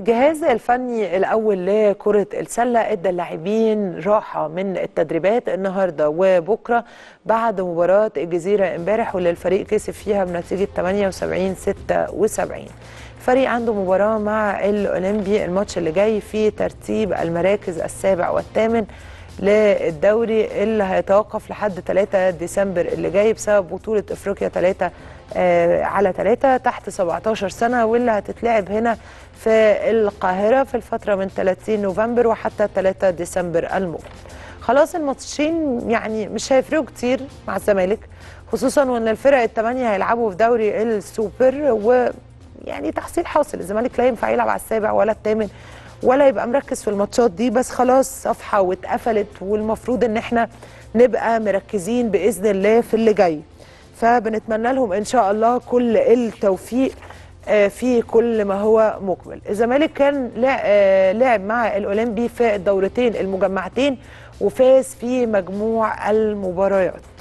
الجهاز الفني الأول لكرة السلة ادى اللاعبين راحة من التدريبات النهارده وبكره بعد مباراة الجزيرة امبارح واللي الفريق كسب فيها بنتيجة 78-76. الفريق عنده مباراة مع الأولمبي الماتش اللي جاي في ترتيب المراكز السابع والثامن للدوري اللي هيتوقف لحد 3 ديسمبر اللي جاي بسبب بطولة افريقيا 3-على-3 تحت 17 سنة واللي هتتلعب هنا في القاهرة في الفترة من 30 نوفمبر وحتى 3 ديسمبر المقبل. خلاص الماتشين يعني مش هيفرقوا كتير مع الزمالك، خصوصا وان الفرق الثمانية هيلعبوا في دوري السوبر، ويعني تحصيل حاصل الزمالك لا ينفع يلعب على السابع ولا الثامن ولا يبقى مركز في الماتشات دي، بس خلاص صفحة واتقفلت والمفروض ان احنا نبقى مركزين بإذن الله في اللي جاي. فبنتمنى لهم ان شاء الله كل التوفيق في كل ما هو مقبل. الزمالك كان لعب مع الأولمبي في الدورتين المجمعتين وفاز في مجموع المباريات.